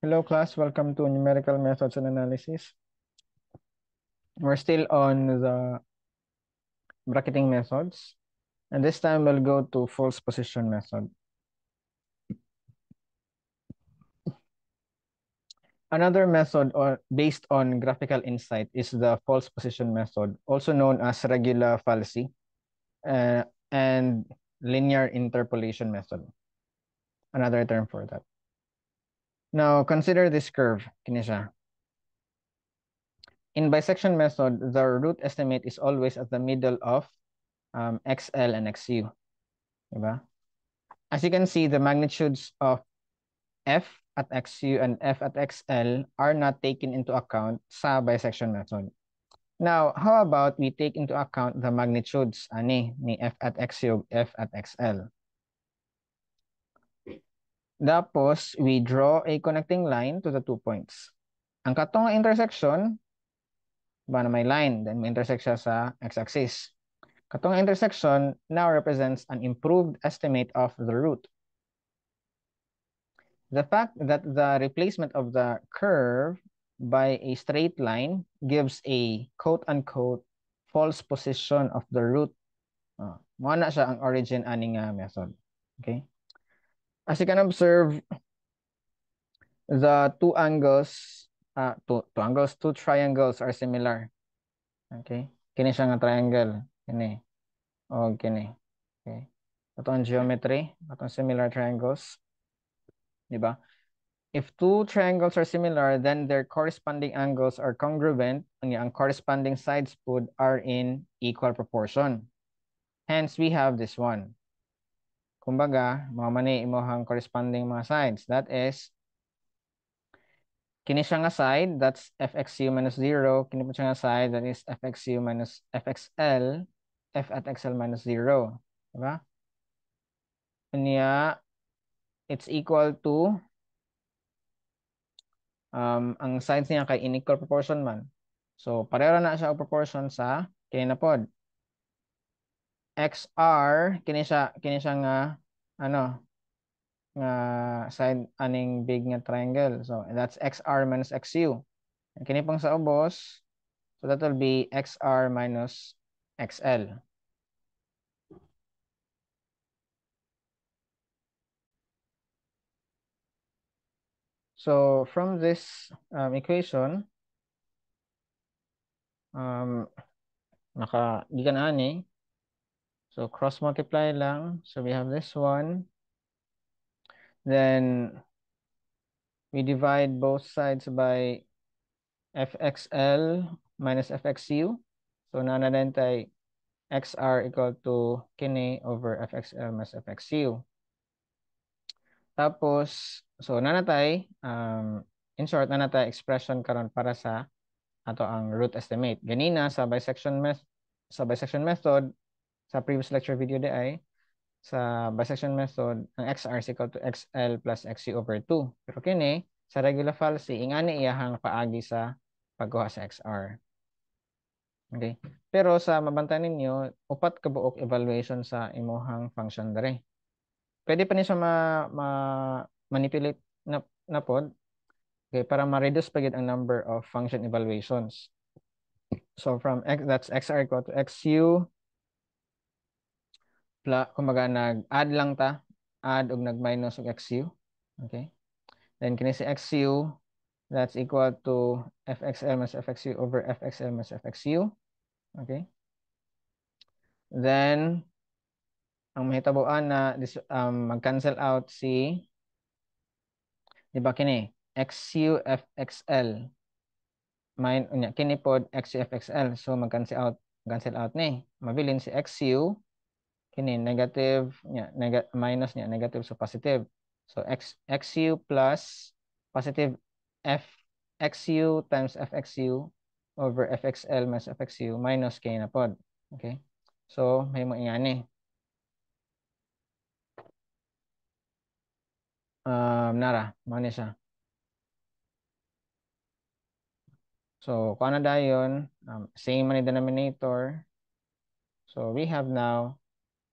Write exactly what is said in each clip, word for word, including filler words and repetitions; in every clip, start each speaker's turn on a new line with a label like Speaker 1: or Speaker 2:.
Speaker 1: Hello class, welcome to numerical methods and analysis. We're still on the bracketing methods, and this time we'll go to false position method. Another method or based on graphical insight is the false position method, also known as regular fallacy uh, and linear interpolation method. Another term for that. Now consider this curve, kini siya. In bisection method, the root estimate is always at the middle of um, X L and X U. Diba? As you can see, the magnitudes of f at X U and f at X L are not taken into account sa bisection method. Now, how about we take into account the magnitudes ani ni f at X U, f at X L? Tapos, we draw a connecting line to the two points. Ang katong intersection, ba na may line, then may intersect siya sa x-axis. Katong intersection now represents an improved estimate of the root. The fact that the replacement of the curve by a straight line gives a quote-unquote false position of the root. Uh, Mao na siya ang origin aning uh, method. Okay? As you can observe, the two angles, uh, two, two angles, two triangles are similar. Okay? Kini siya nga triangle. Kini. O kini. Okay? Ito ang geometry. Ito ang similar triangles. Diba? If two triangles are similar, then their corresponding angles are congruent, and ang corresponding sides pud are in equal proportion. Hence, we have this one. Kumbaga, mga mani imohang corresponding mga sides. That is, kini siya nga side, that's fxu minus zero. Kini po siya nga side, that is fxu minus fxl, f at xl minus zero. Diba? Kanya, it's equal to Um, ang sides niya kay unequal proportion man. So, pareho na siya og proportion sa kini na pod. X R, kini siya, kini siya nga, ano, nga side aning big nga triangle. So, that's X R minus X U. Kini pang sa ubos, so that will be X R minus X L. So, from this um, equation, um, naka, gikan ani. So, cross multiply lang. So, we have this one. Then, we divide both sides by fxl minus fxu. So, nanadin tayo xr equal to kini over fxl minus fxu. Tapos, so nanatay, um, in short, nanatay expression karon para sa ato ang root estimate. Ganina sa bisection method, sa bisection method, sa previous lecture video di ay, sa bisection method, ang xr is equal to xl plus xu over two. Pero kini, sa regular fallacy, ingani iyahang paagi sa pagkuha sa xr. Okay? Pero sa mabantay ninyo, upat ka buok evaluation sa imuhang function dere. Pwede pa ni siya ma, ma manipulate na, na pod, okay, para ma-reduce pa gid ang number of function evaluations. So from x, that's xr equal to xu, plus, kumbaga nag-add lang ta, add og nag-minus og xu. Okay? Then kini si xu, that's equal to fxl minus fxu over fxl minus fxu. Okay? Then, ang mahitabuan na this, um, mag-cancel out si, di ba kini, xu fxl. Min, unya, kini pod xu fxl. So, mag-cancel out, cancel out ni. Mabilin si xu, kini, negative, nya, neg minus niya, negative, so positive. So, x, xu plus positive f, xu times fxu over fxl minus fxu minus kini na pod. Okay? So, may mo ingani. Um, nara, mani siya. So, kung ano dayon, um, same man yung denominator. So, we have now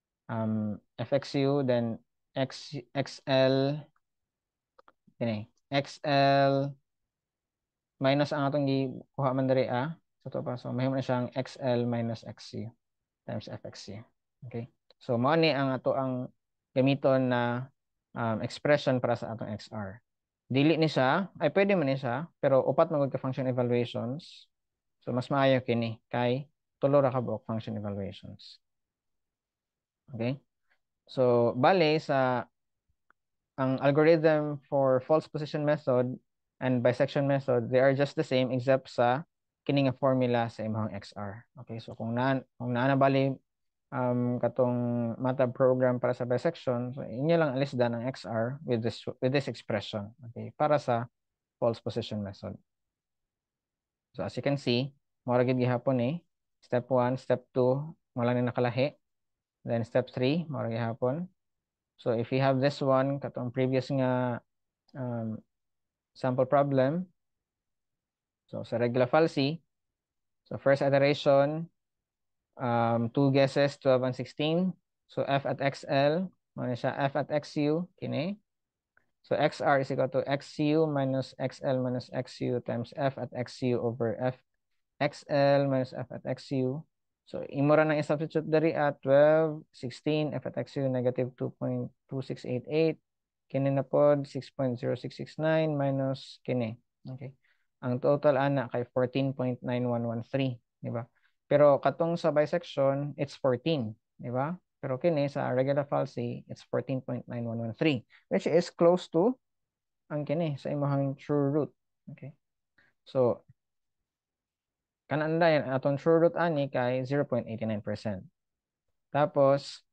Speaker 1: um, fxu, then x, xl, yun eh, X L minus ang atong gikuha man diri a. So to pa, so mahimo na siyang X L minus X C times F X C. Okay? So mao ni ang ato ang gamiton na um, expression para sa atong X R. Dili ni siya, ay pwede man ni siya, pero upat man gud ka function evaluations. So mas maayo kini kay tulo ra ka buok function evaluations. Okay? So bale sa ang algorithm for false position method and bisection method, they are just the same except sa kini nga formula sa imong X R. Okay, so kung na kung naa na bali um katong MATLAB program para sa bisection, so inyo lang alisdan ang X R with this with this expression, okay, para sa false position method. So as you can see, mora gid gihapon eh. Step one, step two, wala ni nakalahi. Then step three, mora gihapon. So if you have this one, katong previous nga um, sample problem, so sa regular fallacy, so first iteration, um, two guesses, twelve and sixteen. So f at xl, ano siya, f at xu, kini. So xr is equal to xu minus xl minus xu times f at xu over f xl minus f at xu. So imo ra nang i-substitute diri at twelve, sixteen, f at xu negative two point two six eight eight. Kini na pod six point zero six six nine minus kini. Okay. Ang total ana kay fourteen point nine one one three, di ba? Pero katong sa bisection, it's fourteen, di ba? Pero kini sa regular fallacy, it's fourteen point nine one one three, which is close to ang kini sa imong true root. Okay. So kanang dayon atong true root ani kay zero point eight nine percent. Tapos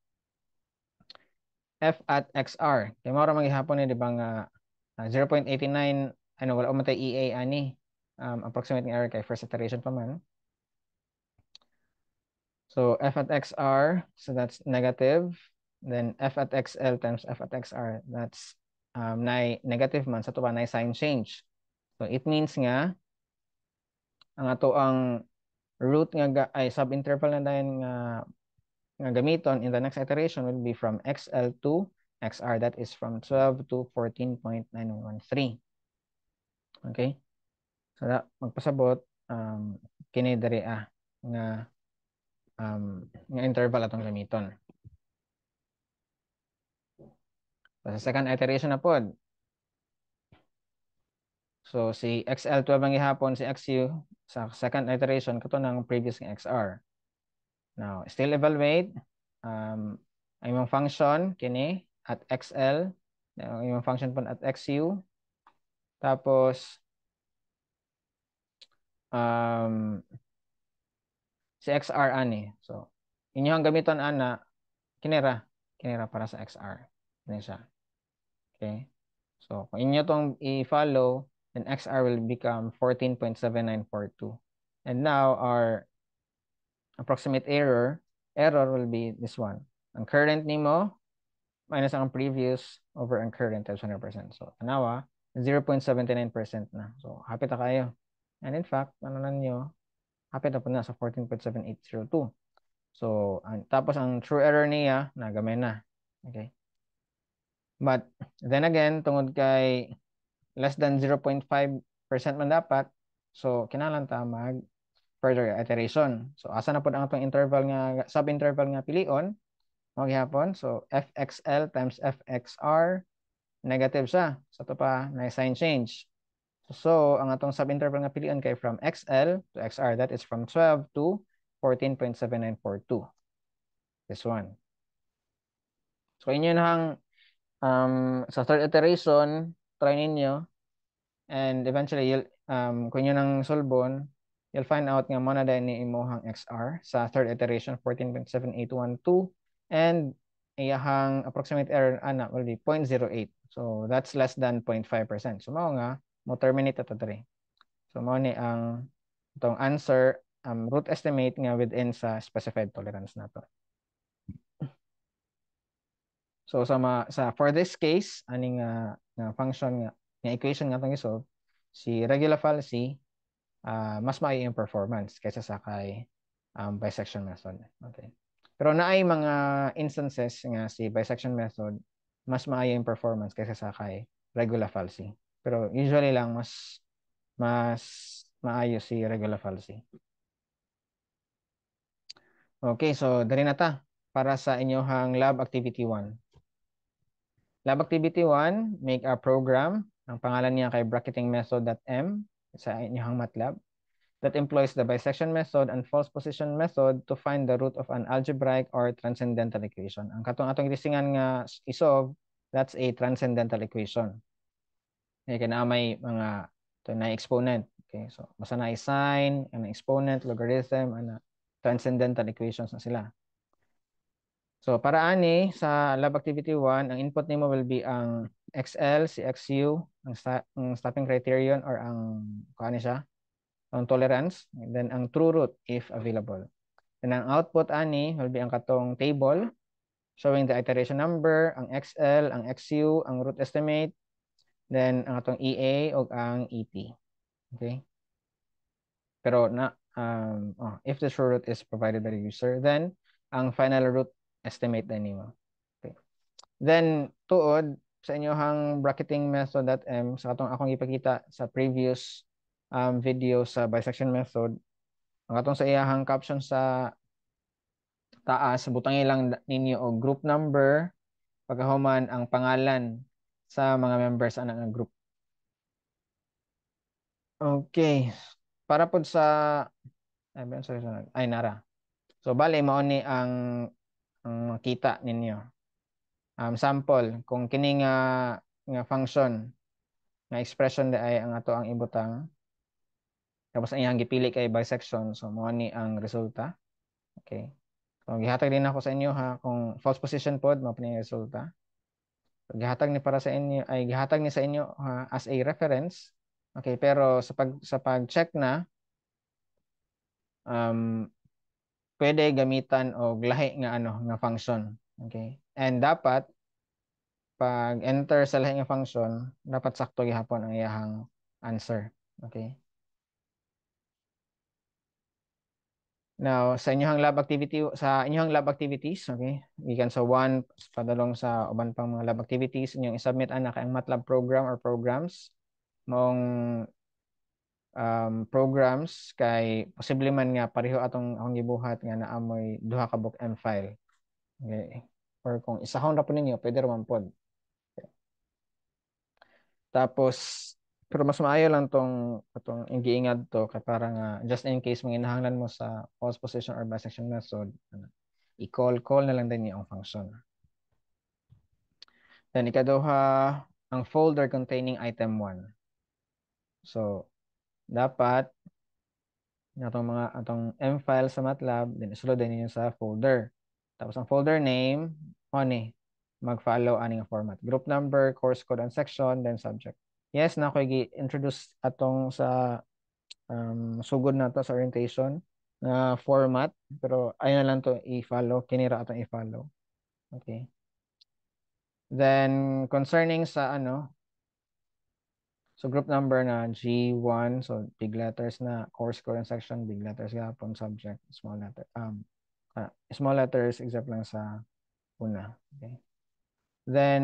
Speaker 1: f at xr kay mao ra maghihapon ni di ba nga uh, zero point eight nine ano wala umatay E A ani um, approximating error kay first iteration pa man. So f at xr, so that's negative, then f at xl times f at xr, that's um, na negative man sa tuwa na sign change. So it means nga ang ato ang root nga ay subinterval na dayon nga nga gamiton in the next iteration will be from xl to xr, that is from twelve to fourteen point nine one three. Okay, so that magpasabot um, kini diri ah nga um, nga interval atong gamiton. So, sa second iteration na pod, so si X L twelve ang gihapon, si X U sa second iteration kato ng previous ng X R. Now, still evaluate um ang imong function kini at X L, ang imong function pon at X U. Tapos um si X R ani. So, inyong gamiton ana kinira, kinira para sa X R. Kini siya. Okay? So, kung inyo tong i-follow, then X R will become fourteen point seven nine four two. And now, our approximate error, error will be this one. Ang current nimo, minus ang previous over ang current times one hundred percent. So, tanawa, zero point seven nine percent na. So, hapit na kayo. And in fact, ano na nyo, hapit na po na sa fourteen point seven eight zero two. So, ang, tapos ang true error niya, nagamay na. Okay? But, then again, tungod kay less than zero point five percent man dapat, so kinahanglan ta mag further iteration. So asa na pod ang atong interval nga sub-interval nga pilion mao gihapon. So fxl times fxr negative siya. So to pa na sign change. So ang atong sub-interval nga pilion kay from xl to xr, that is from twelve to fourteen point seven nine four two. This one. So inyo nang um, sa third iteration, try ninyo. And eventually, you'll, um, kung yun ang solbon, you'll find out nga mo na dahil ni imuhang X R sa third iteration, fourteen point seven eight one two. And iyahang approximate error, ana, will be zero point zero eight. So, that's less than zero point five percent. So, mao nga, mo terminate ito diri. So, mao ni ang itong answer, um, root estimate nga within sa specified tolerance nato. So, sa, ma, sa for this case, aning uh, nga function nga, nga equation nga itong isolve, si regular fallacy, uh, mas maayo yung performance kaysa sa kay um, bisection method. Okay. Pero naay mga instances nga si bisection method, mas maayo yung performance kaysa sa kay regular fallacy. Pero usually lang mas mas maayos si regular fallacy. Okay, so dali na ta para sa inyong lab activity one. Lab activity one, make a program. Ang pangalan niya kay bracketing method.m sa inyong MATLAB that employs the bisection method and false position method to find the root of an algebraic or transcendental equation. Ang katong atong gisingan nga isolve, that's a transcendental equation. Okay, kaya may mga ito na exponent. Okay, so basta na i-sign, ang exponent, logarithm, ana transcendental equations na sila. So para ani sa lab activity one, ang input nimo will be ang X L, si X U, ang, sta ang stopping criterion or ang kaani siya, ang tolerance, and then ang true root if available. And ang output ani will be ang katong table showing the iteration number, ang X L, ang X U, ang root estimate, then ang atong E A o ang E T. Okay? Pero na um, oh, if the true root is provided by the user, then ang final root estimate din nimo. Okay. Then tuod sa inyohang bracketing method.m sa atong akong ipakita sa previous um, video sa bisection method, ang atong sa iyahang caption sa taas, butangi lang ninyo og group number pagkahuman ang pangalan sa mga members ana nga group. Okay. Para pod sa ay, sorry, sorry. Ay nara. So bali mao ni ang ang makita ninyo. Um, sample kung kini nga nga function nga expression di ay ang ato ang ibutang tapos ang iyang gipili kay bisection, so mao ni ang resulta. Okay. So gihatag din ako sa inyo ha kung false position pod mao ni resulta. So, gihatag ni para sa inyo ay gihatag ni sa inyo ha, as a reference. Okay, pero sa pag sa pag-check na um pwede gamitan og lahi nga ano nga function. Okay? And dapat pag enter sa lahi nga function, dapat sakto gihapon ang iyahang answer. Okay? Now, sa inyong lab activity sa inyong lab activities, okay? Gikan sa one padalong sa uban pang mga lab activities, inyong i-submit ana kay ang MATLAB program or programs mong um, programs kay posible man nga pareho atong akong gibuhat nga naamoy duha ka book M file. Okay. Or kung isahon ra po ninyo, pwede ra man pod. Tapos, pero mas maayo lang tong atong giingad to kay para nga just in case manginahanglan mo sa false position or bisection method, ano, i-call call na lang din niya ang function. Then ikaduha, ang folder containing item one. So, dapat atong mga atong M file sa MATLAB, then isulod din niyo sa folder. Tapos ang folder name, ano ni, mag-follow aning format. Group number, course code and section, then subject. Yes, na ko gi-introduce atong sa um, sugod na to sa orientation na format, pero ayun na lang to i-follow, kinira atong i-follow. Okay. Then concerning sa ano, so group number na G one, so big letters na, course code and section, big letters gapon, subject, small letter. Um, uh, small letters except lang sa una. Okay. Then,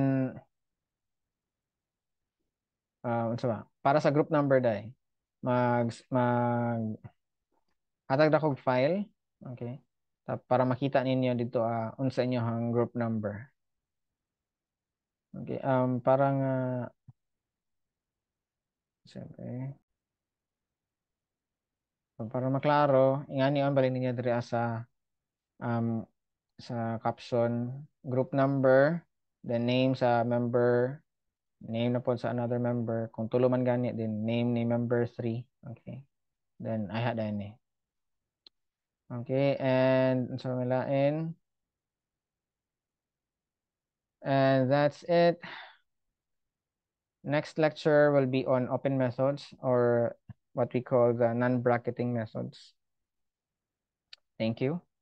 Speaker 1: uh, ano ba? Para sa group number dai, mag, mag, hatag na kog file. Okay. Tap, para makita ninyo dito, uh, unsa inyo hang group number. Okay. Um, parang, uh, siyempre, para maklaro, ingani on balik ninyo diri sa um, sa caption, group number, the name sa member, name na po sa another member. Kung tulo man gani, then name ni member three. Okay. Then, I had any. Okay, and so milain. And that's it. Next lecture will be on open methods or what we call the non-bracketing methods. Thank you.